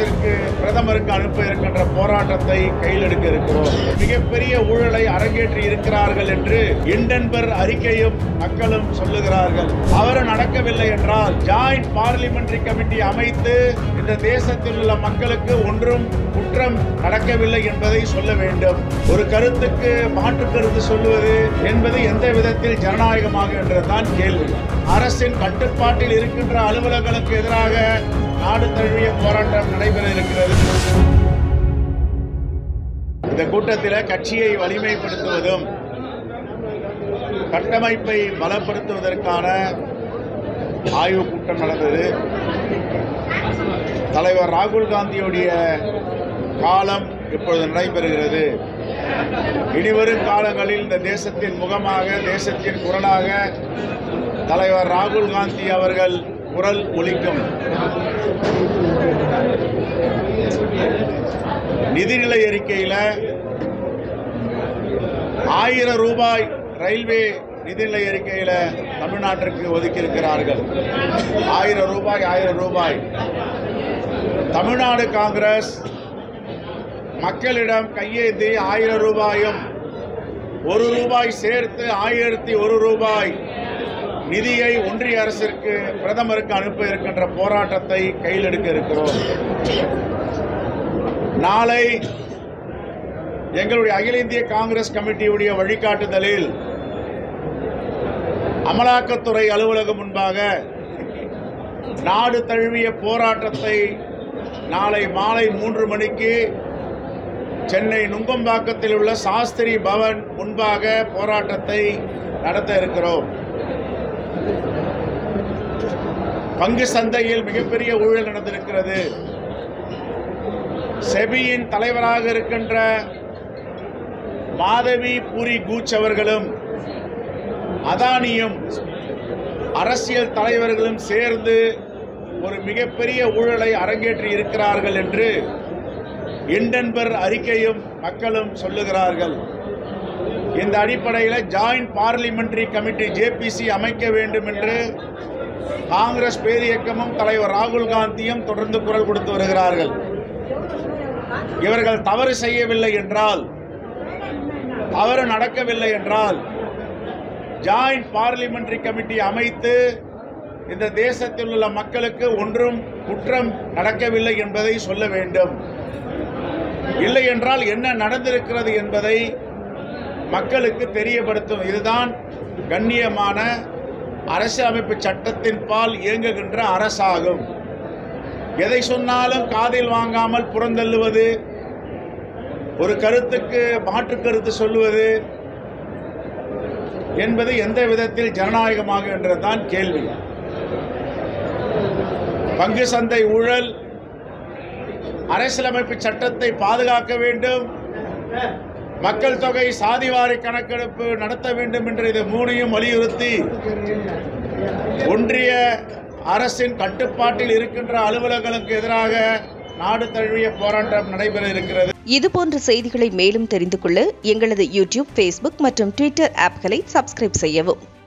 அரசிற்கு பிரதமருக்கு அனுப்ப இருக்கின்ற போராட்டத்தை கையில் எடுக்க இருக்கிறோம். மிகப்பெரிய ஊழலை அரங்கேற்றி இருக்கிறார்கள் என்று இண்டன்பர்க் அறிக்கையும் மக்களும் சொல்லுகிறார்கள். அவரும் நடக்கவில்லை என்றால் ஜாயிண்ட் பார்லிமெண்டரி கமிட்டி அமைத்து இந்த தேசத்தில் உள்ள மக்களுக்கு ஒன்றும் குற்றம் நடக்கவில்லை என்பதை சொல்ல வேண்டும். ஒரு கருத்துக்கு மாற்று கருத்து சொல்லுவது என்பது எந்த விதத்தில் ஜனநாயகமாக என்றுதான் கேள்வி. அரசின் கட்டுப்பாட்டில் இருக்கின்ற அலுவலர்களுக்கு எதிராக நாடு தழுவிய போராட்டம் நடைபெற இருக்கிறது. இந்த கூட்டத்தில் கட்சியை வலிமைப்படுத்துவதும் கட்டமைப்பை பலப்படுத்துவதற்கான ஆய்வுக் கூட்டம் நடந்தது. தலைவர் ராகுல் காந்தியுடைய காலம் இப்பொழுது நடைபெறுகிறது. இனிவரும் காலங்களில் இந்த தேசத்தின் முகமாக, தேசத்தின் குரலாக தலைவர் ராகுல் காந்தி அவர்கள் குரல் ஒலிக்கும். நிதிநிலை அறிக்கையில் 1000 ரூபாய் ரயில்வே நிதிநிலை அறிக்கையில் தமிழ்நாட்டிற்கு ஒதுக்கி இருக்கிறார்கள். 1000 ரூபாய். தமிழ்நாடு காங்கிரஸ் மக்களிடம் கையேந்தி 1000 ரூபாயும் 1 ரூபாய் சேர்த்து 1001 ரூபாய் நிதியை ஒன்றிய அரசிற்கு பிரதமருக்கு அனுப்ப இருக்கின்ற போராட்டத்தை கையில் எடுக்க இருக்கிறோம். நாளை எங்களுடைய அகில இந்திய காங்கிரஸ் கமிட்டியுடைய வழிகாட்டுதலில் அமலாக்கத்துறை அலுவலகம் முன்பாக நாடு தழுவிய போராட்டத்தை நாளை மாலை 3 மணிக்கு சென்னை நுங்கம்பாக்கத்தில் உள்ள சாஸ்திரி பவன் முன்பாக போராட்டத்தை நடத்த இருக்கிறோம். பங்கு சந்தையில் மிகப்பெரிய ஊழல் நடந்திருக்கிறது. செபியின் தலைவராக இருக்கின்ற மாதவி பூரி கூச் அவர்களும் அதானியும் அரசியல் தலைவர்களும் சேர்ந்து ஒரு மிகப்பெரிய ஊழலை அரங்கேற்றி இருக்கிறார்கள் என்று இண்டன்பர்க் அறிக்கையும் மக்களும் சொல்லுகிறார்கள். இந்த அடிப்படையில் ஜாயிண்ட் பார்லிமெண்டரி கமிட்டி ஜேபிசி அமைக்க வேண்டும் என்று காங்கிரஸ் பேரியக்கமும் தலைவர் ராகுல் காந்தியும் தொடர்ந்து குரல் கொடுத்து வருகிறார்கள். இவர்கள் தவறு செய்யவில்லை என்றால், தவறு நடக்கவில்லை என்றால் ஜாயிண்ட் பார்லிமெண்டரி கமிட்டி அமைத்து இந்த தேசத்தில் உள்ள மக்களுக்கு ஒன்றும் குற்றம் நடக்கவில்லை என்பதை சொல்ல வேண்டும். இல்லை என்றால் என்ன நடந்திருக்கிறது என்பதை மக்களுக்கு தெரியப்படுத்தும். இதுதான் கண்ணியமான அரசியலமைப்பு சட்டத்தின் பால் இயங்குகின்ற அரசாகும். எதை சொன்னாலும் காதில் வாங்காமல் புறந்தள்ளுவது, ஒரு கருத்துக்கு மாற்று கருத்து சொல்லுவது என்பது எந்த விதத்தில் ஜனநாயகமாக என்றுதான் கேள்வி. பங்கு சந்தை ஊழல், அரசியலமைப்பு சட்டத்தை பாதுகாக்க வேண்டும், மக்கள் தொகை சாதிவாரி கணக்கெடுப்பு நடத்த வேண்டும் என்று இது மூணையும் வலியுறுத்தி ஒன்றிய அரசின் கட்டுப்பாட்டில் இருக்கின்ற அலுவலர்களுக்கு எதிராக நாடு தழுவிய போராட்டம் நடைபெற இருக்கிறது. இதுபோன்ற செய்திகளை மேலும் தெரிந்து கொள்ள எங்களது யூடியூப், Facebook மற்றும் Twitter ஆப்களை சப்ஸ்கிரைப் செய்யவும்.